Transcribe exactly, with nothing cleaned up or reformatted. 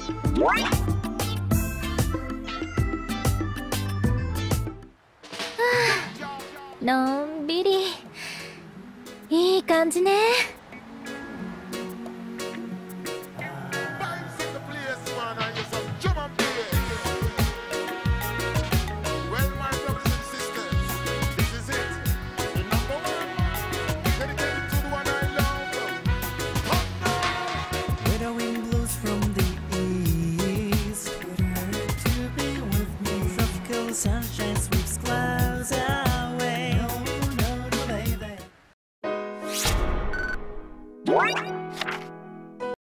のんびりいい感じね。 Sunshine